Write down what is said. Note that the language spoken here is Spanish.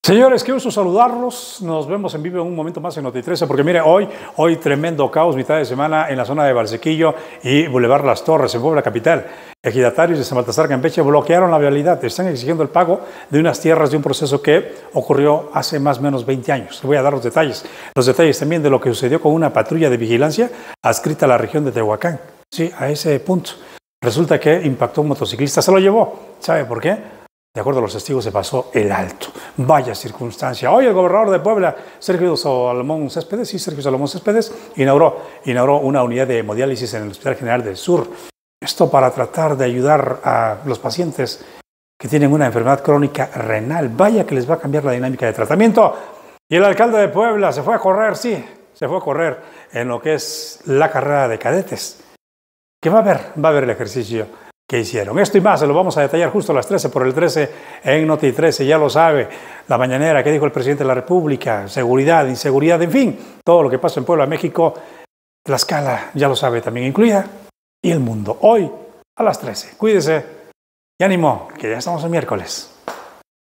Señores, qué gusto saludarlos. Nos vemos en vivo en un momento más en Noti13, porque mire, hoy tremendo caos, mitad de semana en la zona de Valsequillo y Boulevard Las Torres, en Puebla capital. Ejidatarios de San Baltasar Campeche bloquearon la vialidad, están exigiendo el pago de unas tierras de un proceso que ocurrió hace más o menos 20 años. Les voy a dar los detalles también de lo que sucedió con una patrulla de vigilancia adscrita a la región de Tehuacán. Sí, a ese punto. Resulta que impactó un motociclista, se lo llevó. ¿Sabe por qué? De acuerdo a los testigos, se pasó el alto. Vaya circunstancia. Hoy el gobernador de Puebla, Sergio Salomón Céspedes, inauguró una unidad de hemodiálisis en el Hospital General del Sur. Esto para tratar de ayudar a los pacientes que tienen una enfermedad crónica renal. Vaya que les va a cambiar la dinámica de tratamiento. Y el alcalde de Puebla se fue a correr, en lo que es la carrera de cadetes. Que va a ver el ejercicio que hicieron. Esto y más se lo vamos a detallar justo a las 13 por el 13 en Noti13. Ya lo sabe, la mañanera, ¿qué dijo el presidente de la República? Seguridad, inseguridad, en fin, todo lo que pasa en Puebla, México, Tlaxcala, ya lo sabe, también incluida, y el mundo. Hoy a las 13. Cuídese y ánimo, que ya estamos en miércoles.